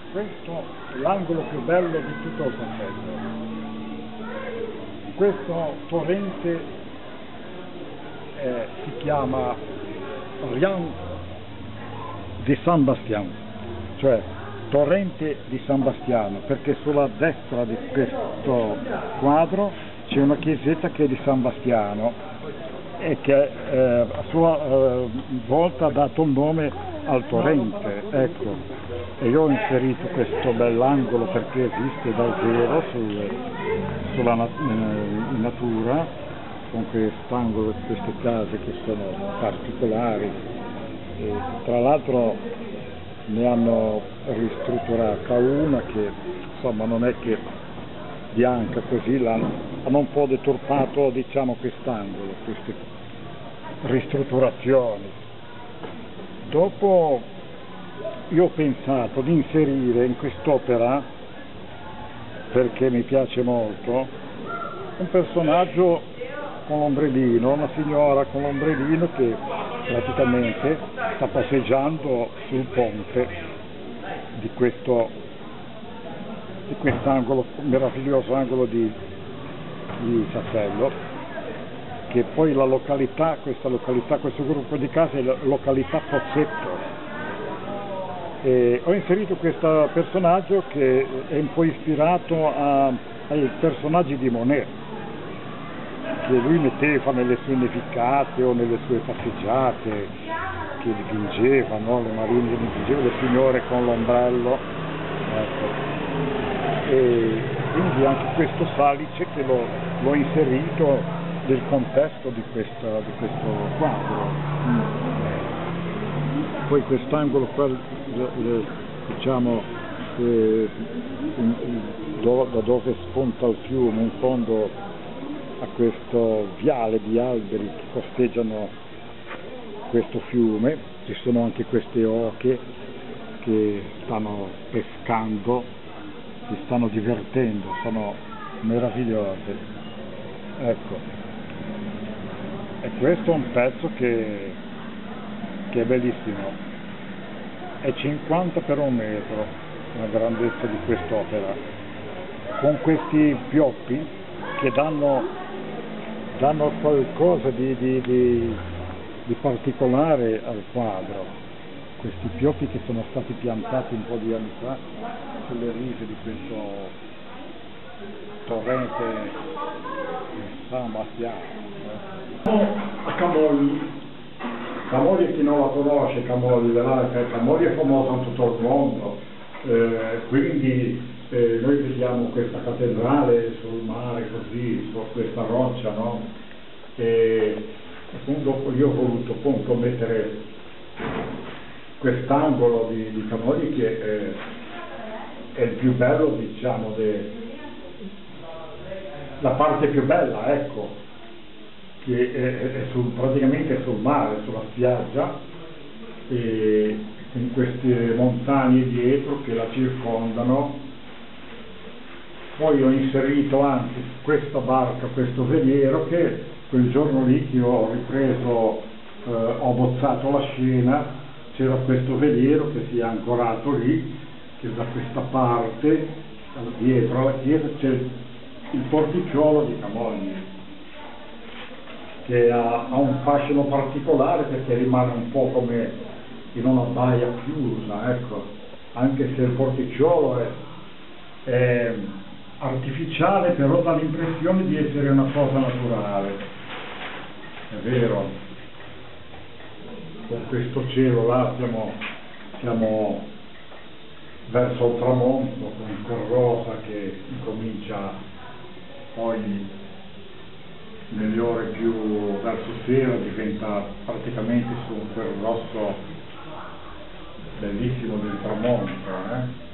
questo è l'angolo più bello di tutto il castello. Questo torrente si chiama Rian di San Bastiano, cioè torrente di San Bastiano, perché sulla destra di questo quadro c'è una chiesetta che è di San Bastiano e che a sua volta ha dato il nome al torrente, ecco. E io ho inserito questo bell'angolo perché esiste davvero sulla in natura, con quest'angolo di queste case che sono particolari. E, tra l'altro ne hanno ristrutturata una che insomma non è che bianca così, hanno un po' deturpato, diciamo, quest'angolo, queste ristrutturazioni. Dopo io ho pensato di inserire in quest'opera, perché mi piace molto, un personaggio con l'ombrellino, una signora con l'ombrellino che praticamente sta passeggiando sul ponte di quest'angolo, meraviglioso angolo di Sassello, che poi la località, questo gruppo di case è la località Pozzetto. E ho inserito questo personaggio che è un po' ispirato ai personaggi di Monet, che lui metteva nelle sue nevicate o nelle sue passeggiate, che dipingeva, no? Le marine dipingeva, le signore con l'ombrello, ecco. E quindi anche questo salice che l'ho inserito nel contesto di questo quadro. Poi quest'angolo qua, diciamo, da dove spunta il fiume, in fondo a questo viale di alberi che costeggiano questo fiume, ci sono anche queste oche che stanno pescando, si stanno divertendo, sono meravigliose. Ecco, e questo è un pezzo che è bellissimo, è 50 per 1 metro la grandezza di quest'opera, con questi pioppi che danno qualcosa di particolare al quadro, questi pioppi che sono stati piantati un po' di anni fa sulle rive di questo torrente di San Bastiano. A Camogli. Camogli, chi non la conosce, Camogli è famosa in tutto il mondo, quindi noi vediamo questa cattedrale sul mare, così, su questa roccia, no? E appunto io ho voluto appunto mettere quest'angolo di Camogli che è il più bello, diciamo, la parte più bella, ecco, che è praticamente sul mare, sulla spiaggia, e con queste montagne dietro che la circondano. Poi ho inserito anche questa barca, questo veliero, che quel giorno lì che ho ripreso, ho bozzato la scena, c'era questo veliero che si è ancorato lì, che da questa parte, dietro alla chiesa, c'è il porticciolo di Camogli, che ha un fascino particolare perché rimane un po' come in una baia chiusa, ecco, anche se il porticciolo è artificiale, però dà l'impressione di essere una cosa naturale, è vero. Con questo cielo là siamo verso il tramonto, con quel rosa che incomincia poi nelle ore più verso sera diventa praticamente su quel rosso bellissimo del tramonto,